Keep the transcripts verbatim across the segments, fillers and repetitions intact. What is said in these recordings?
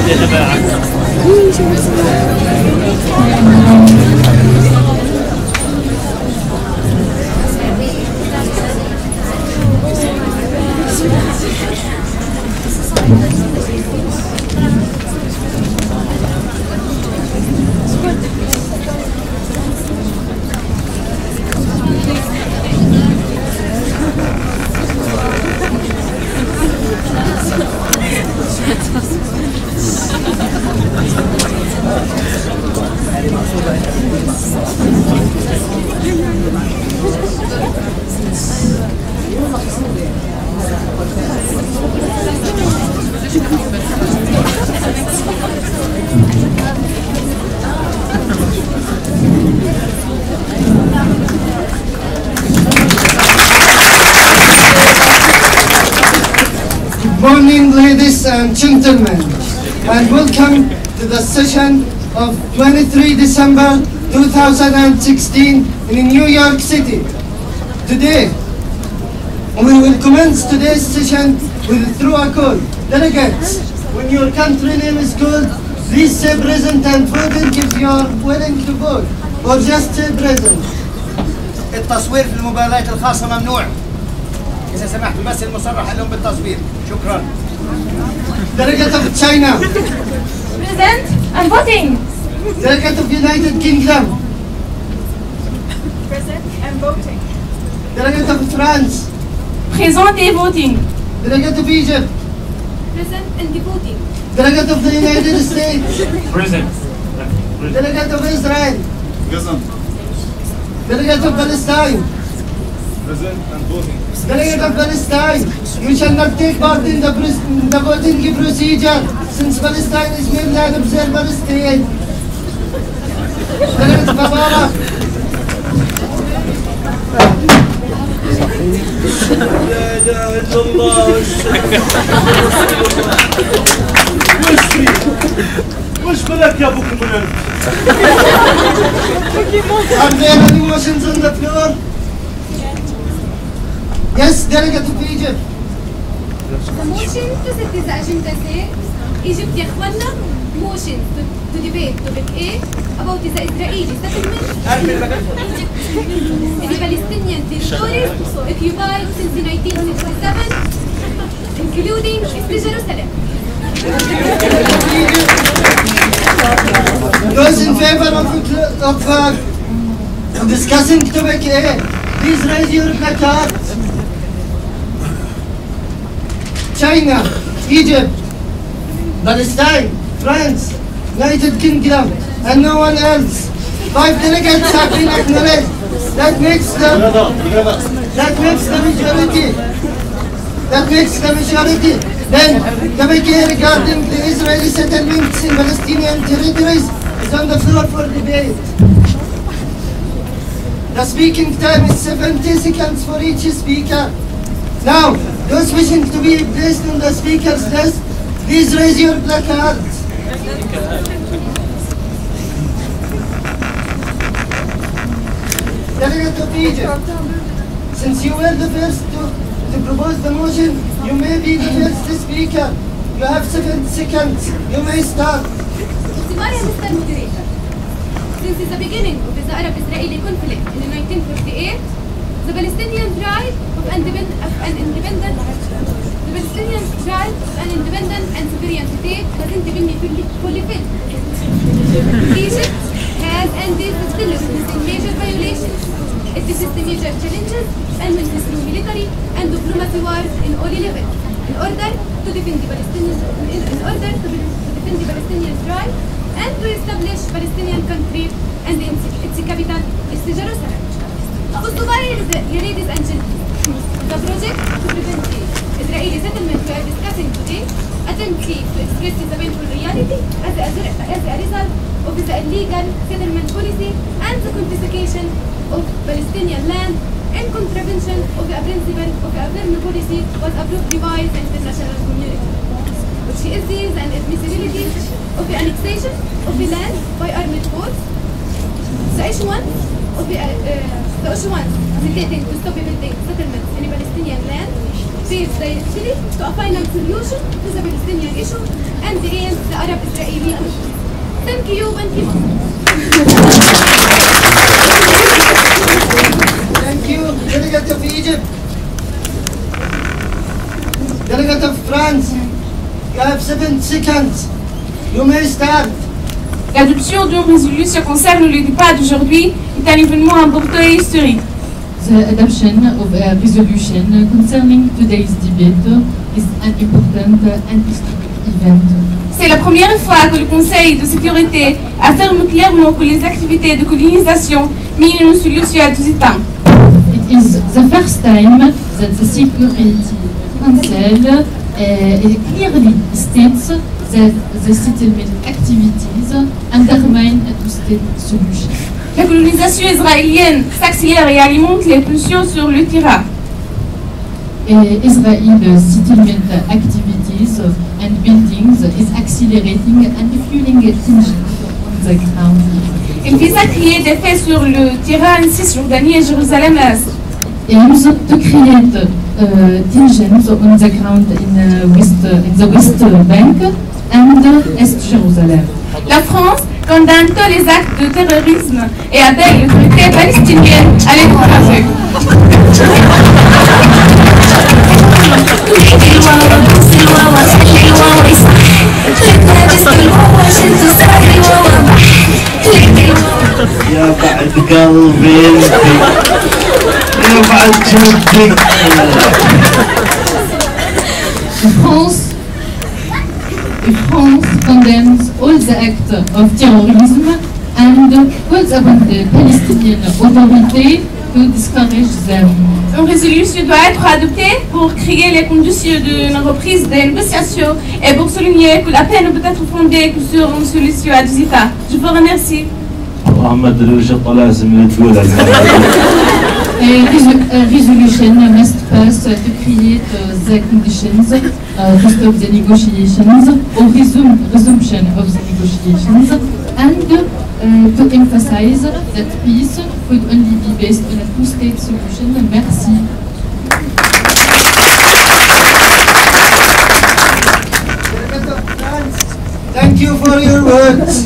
Morning, ladies and gentlemen, and welcome to the session of twenty-third December two thousand sixteen in New York City. Today, we will commence today's session with through a call. Delegates, when your country name is called, please say present and vote if you are willing to vote, or just say present. التصوير في المباريات الخاصة ممنوع. إذا سمحت بس المصرح لهم بالتصوير. شكرا. Delegate of China. Present and voting. Delegate of United Kingdom. Present and voting. Delegate of France. Présent et voting. Delegate of Egypt. Present and voting. Delegate of the United States. Present. Delegate of Israel. Present. Delegate of Palestine. Present and voting. Delegate of Palestine. You shall not take part in the, in the voting procedure since Palestine is merely an observer state. Delegate of Mubarak. لا إله إلا الله. وش بلاك يا ابوك المنال؟ Are there any motions on the floor? Yes, Delegate of Egypt. The motion to set the agenda say Egypt يا اخوانا motion to, to debate topic A about the Israeli settlement in the Palestinian territories occupied since nineteen sixty-seven, including Jerusalem. Those in favor of, of uh, discussing topic A, please raise your placards. China, Egypt, Palestine, France, United Kingdom, and no one else. Five delegates have been acknowledged. That makes the that makes the majority. That makes the majority. Then the debate regarding the Israeli settlements in Palestinian territories is on the floor for debate. The speaking time is seventy seconds for each speaker. Now, those wishing to be placed on the speaker's list, please raise your placards. Delegate of Egypt, since you were the first to, to propose the motion, you may be the first speaker. You have seven seconds. You may start. Mister Moderator, since the beginning of the Arab-Israeli conflict in nineteen forty-eight, the Palestinian tribe of, independ of an independent the Palestinian tribe of an independent and sovereign state hasn't been fully fulfilled. Egypt has ended hostility witnessing major violations. It faces major challenges and went through military and diplomacy wars in all levels in order to defend the Palestinian in, in order to, to defend the Palestinian tribe and to establish Palestinian country and its, its capital is Jerusalem. Ladies and gentlemen, the project to prevent the Israeli settlement we are discussing today attempts to express the painful reality as a, as a result of the illegal settlement policy and the confiscation of Palestinian land in contravention of the principle of the Avern policy was approved by the international community, which is the admissibility of the annexation of the land by armed force, the issuance of the, uh, the issuance dictating to stop building settlements in Palestinian land, states directly to a final solution to the Palestinian issue and end the Arab-Israeli conflict. Thank you and keep on. Thank you, Delegate of Egypt. Delegate of France, you have seven seconds. You may start. L'adoption d'une résolution concerne le débat d'aujourd'hui est un événement important et historique. The adoption of a resolution concerning today's debate is an important and historic event. C'est la première fois que le Conseil de sécurité affirme clairement que les activités de colonisation minent une solution à deux États. It is the first time that the Security Council uh, clearly states that the settlement activities undermine a two-state solution. La colonisation israélienne s'accélère et alimente les pulsions sur le terrain. Uh, Israel's settlement activities and buildings is accelerating and fueling tensions on the ground. Il vise à créer des faits sur le terrain en Cisjordanie et Jérusalem-Est. Aims to create uh, tensions on the ground in, uh, west, uh, in the West Bank and uh, East Jerusalem. La France condamne tous les actes de terrorisme et appelle l'autorité palestinienne à les décourager. يا بعد قلبي يا بعد جدك. France, France condemns all the acts of terrorism and calls upon the Palestinian Authority to discourage them. Une résolution doit être adoptée pour créer les conditions d'une reprise des négociations et pour souligner que la paix ne peut être fondée que sur une solution à deux États. Je vous remercie. محمد الوجط لازم تقول A reso- a resolution must pass to create uh, the conditions uh, to stop the negotiations or resume resumption of the negotiations and uh, to emphasize that peace could only be based on a two-state solution. Merci. Delegate of France, thank you for your words.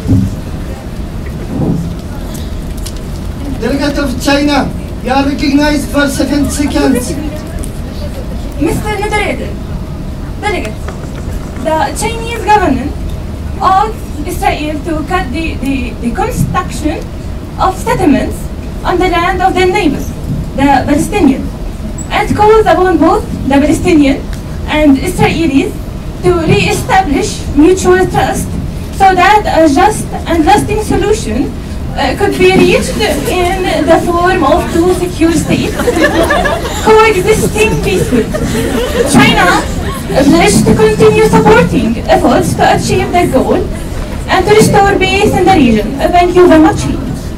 Delegate of China, you are recognized for seven seconds. Mister Moderator, Delegate, the Chinese government asked Israel to cut the, the, the construction of settlements on the land of their neighbors, the Palestinians, and calls upon both the Palestinian and Israelis to re-establish mutual trust so that a just and lasting solution uh, could be reached in the form of two secure states coexisting peacefully. China pledged to continue supporting efforts to achieve that goal and to restore peace in the region. Thank you very much.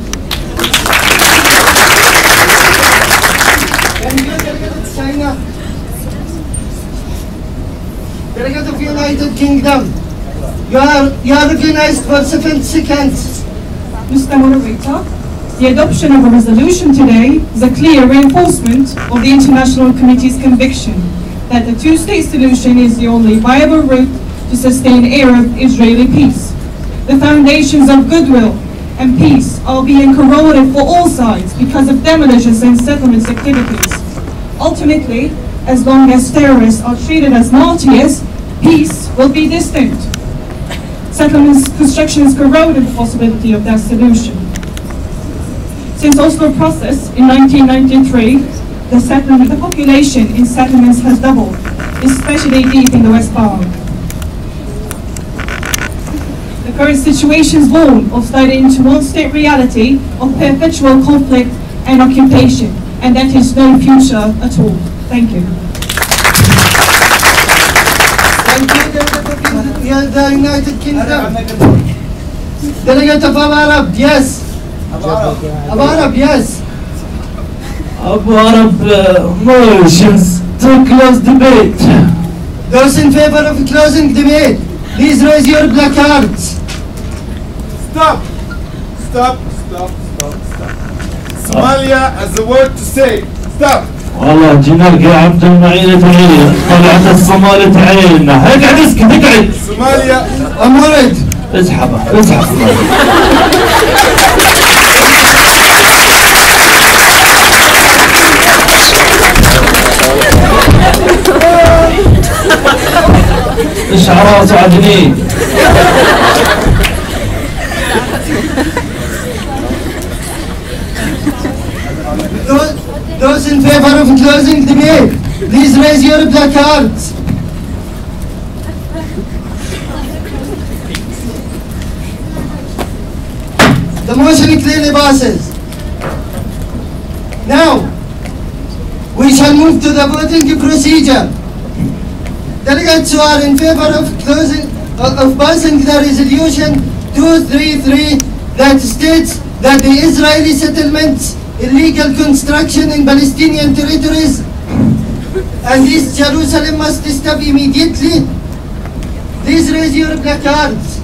Thank you, Delegate of China. Delegate of United Kingdom, you are, you are recognized for seven seconds. Mister Moderator, the adoption of a resolution today is a clear reinforcement of the International Committee's conviction that the two-state solution is the only viable route to sustain Arab-Israeli peace. The foundations of goodwill and peace are being corroded for all sides because of demolitions and settlements activities. Ultimately, as long as terrorists are treated as martyrs, peace will be distant. Settlements constructions corroded the possibility of that solution. Since Oslo process in nineteen ninety-three, the, settlement, the population in settlements has doubled, especially deep in the West Bank. The current situation is born of sliding into one-state reality of perpetual conflict and occupation, and that is no future at all. Thank you. Thank you, Delegate of the United Kingdom. Delegate of Abu Arab, yes. Abu Arab, yes. Abu Arab uh, motions to close debate. Those in favor of closing debate, please raise your placards. Stop! Stop, stop, stop, stop. Somalia has a word to say. Stop! والله جيناك يا عبد المعين تعين طلعت الصومالة عيننا هيك قاعد اسكت اقعد صوماليا أمورد. اسحب اسحب الشعراء سعدني Those, those in favor of closing debate, please raise your placards. The motion clearly passes. Now, we shall move to the voting procedure. Delegates who are in favor of closing of, of passing the resolution two thirty-three that states that the Israeli settlements, illegal construction in Palestinian territories and East Jerusalem must stop immediately. Please raise your placards.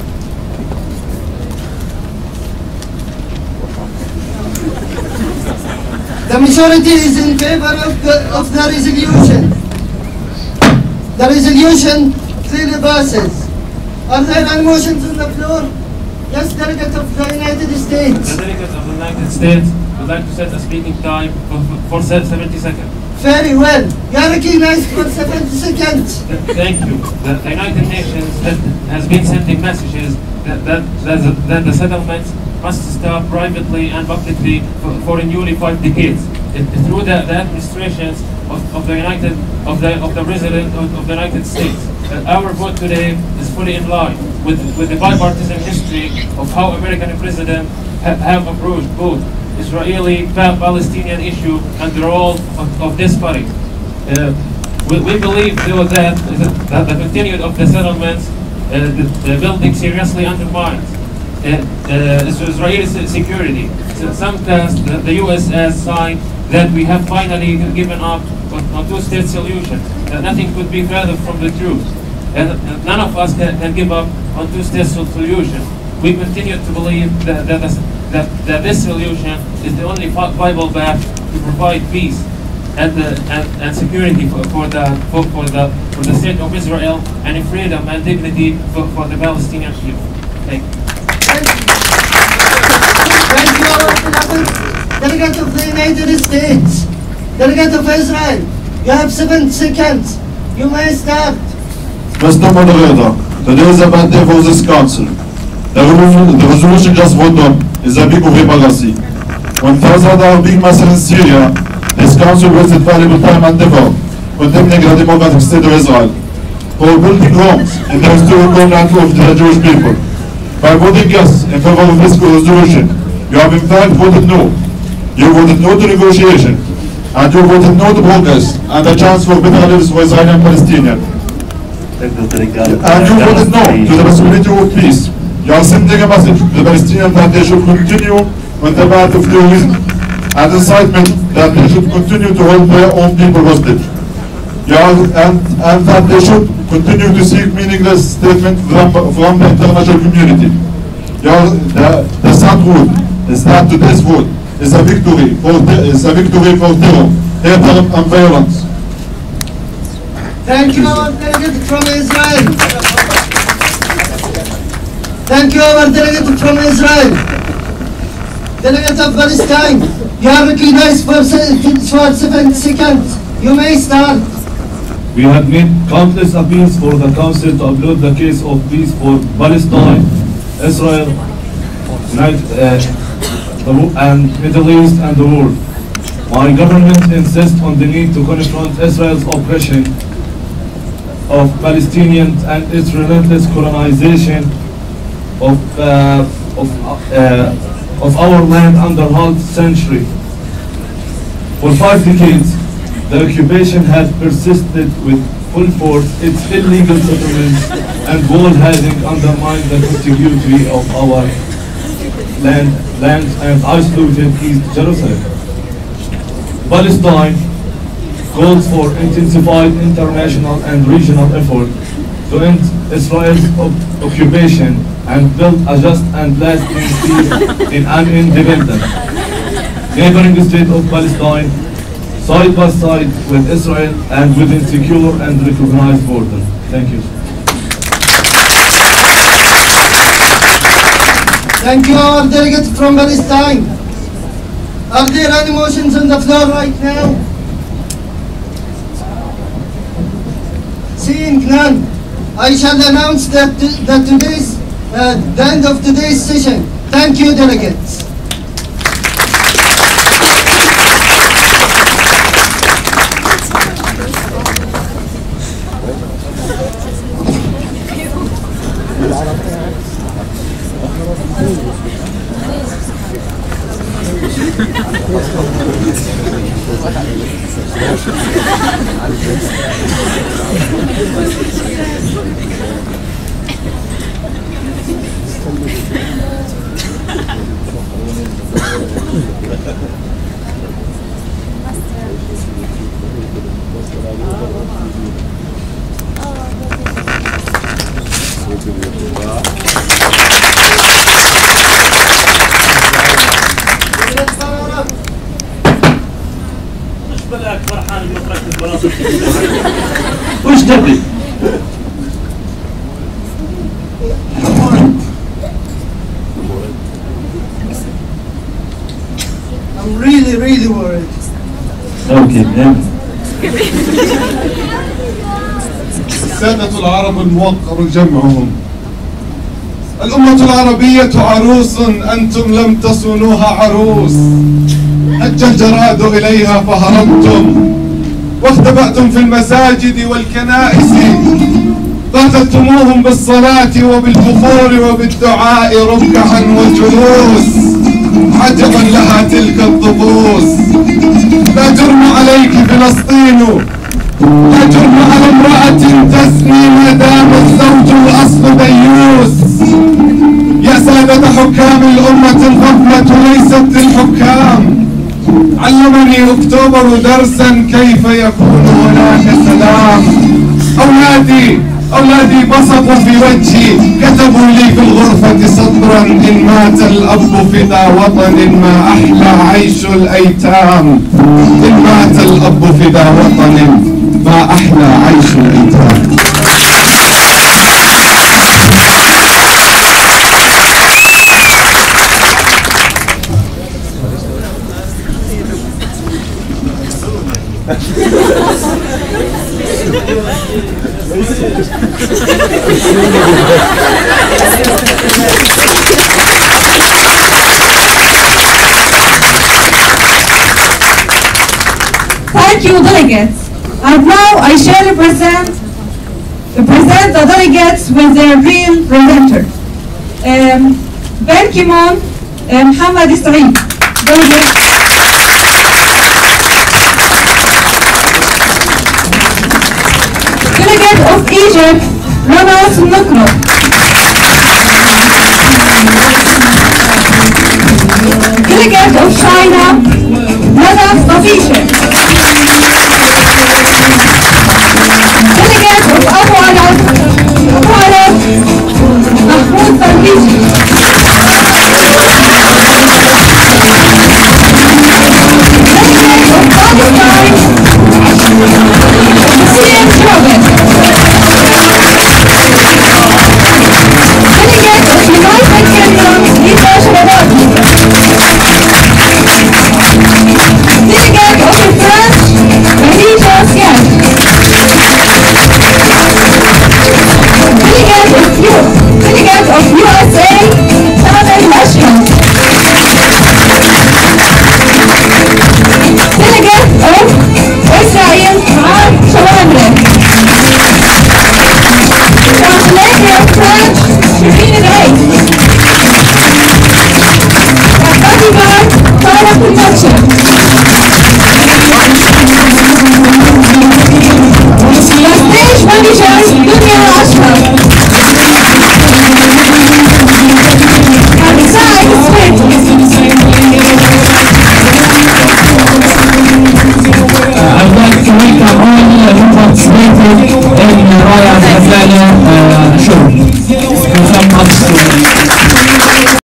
The majority is in favor of the, of the resolution. The resolution clearly passes. Are there any motions on the floor? Yes, delegate of the United States. The delegate of the United States would like to set a speaking time for, for seventy seconds. Very well. You are recognized for seventy seconds. Thank you. The, the United Nations has, has been sending messages that, that, that, the, that the settlements must stop privately and publicly for, for nearly five decades. It, through the, the administrations of, of the United of the of the President of, of the United States. Uh, our vote today is fully in line with, with the bipartisan history of how American presidents ha have approached both Israeli-Palestinian issue and the role of, of this party. Uh, we, we believe though that, that the continued of the settlements, uh, the, the building seriously undermines uh, uh, Israeli security. So sometimes the, the U S has signed that we have finally given up on, on two-state solution. That nothing could be further from the truth. And, and none of us can, can give up on two-state solution. We continue to believe that, that, that, that this solution is the only viable path to provide peace and, uh, and, and security for, for, the, for, for, the, for the state of Israel and freedom and dignity for, for the Palestinian people. Thank you. Thank you, our beloved delegate of the United States. Delegate of Israel, you have seven seconds. You may start. Mister Moderator, today is a bad day for this council. The resolution, the resolution just voted on is a big of hypocrisy. When thousands are being massacred in Syria, this council wasted valuable time and effort condemning the democratic state of Israel for building homes in the historical homeland of the Jewish people. By voting yes in favor of this resolution, you have in fact voted no. You voted no to negotiation, and you voted no to progress and a chance for better lives for Israeli and Palestinian. And you voted no to the possibility of peace. You are sending a message to the Palestinians that they should continue on the path of terrorism and incitement, that they should continue to hold their own people hostage. You are, and, and that they should continue to seek meaningless statements from, from the international community. You are, the, the sad truth is that today's vote is a victory for is a victory for terror, hatred and violence. Thank you, our delegate from Israel. Thank you, our delegate from Israel. Delegate of Palestine, you are recognized for, for seven seconds. You may start. We have made countless appeals for the Council to upload the case of peace for Palestine, Israel, United, uh, and Middle East and the world. My government insists on the need to confront Israel's oppression of Palestinians and its relentless colonization of, uh, of, uh, of our land under half century. For five decades, the occupation has persisted with full force. Its illegal settlements and wall having undermined the contiguity of our land, land and isolated East Jerusalem. Palestine calls for intensified international and regional effort to end Israel's occupation and build a just and lasting peace in an independent neighboring state of Palestine, side by side with Israel and within secure and recognized border. Thank you. Thank you, our delegate from Palestine. Are there any motions on the floor right now? Seeing none, I shall announce that, that today's, uh, the end of today's session. Thank you, delegates. وش تبي؟ I'm really, really worried. اوكي نعم. السادة العرب الموقر جمعهم، الأمة العربية عروس أنتم لم تصونوها عروس، هج الجراد إليها فهربتم واختبأتم في المساجد والكنائس، قاتلتموهم بالصلاة وبالبخور وبالدعاء ركعا وجلوس، عجبا لها تلك الطقوس. لا جرم عليك فلسطين، لا جرم على امرأة تزني ما دام الزوج الأصل ديوس. يا سادة حكام الأمة الغفلة ليست للحكام، علمني أكتوبر درسا كيف يكون هناك سلام. أولادي أولادي بصقوا في وجهي، كتبوا لي في الغرفة سطرا: إن مات الأب فدا وطن ما أحلى عيش الأيتام. إن مات الأب فدا وطن ما أحلى عيش الأيتام. Thank you, delegates. And now I shall present, present the delegates with their real presenter. Um, Ben Kimon uh, Mohammed Saeed, delegate. Delegate of Egypt, Ramas Nukro. Delegate of China, Nadaf Tafisha. Delegate of Abu Arab, Abu Arab, Mahmoud Tarbiji.